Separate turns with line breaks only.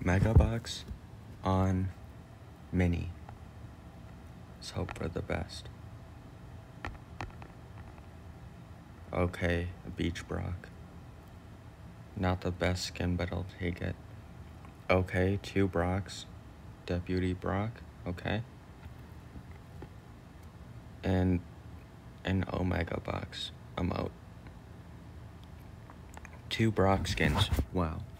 Mega Box on Mini. Let's hope for the best. Okay, a Beach Brock. Not the best skin, but I'll take it. Okay, 2 Brocks. Deputy Brock, okay. And an Omega Box emote. 2 Brock skins, wow.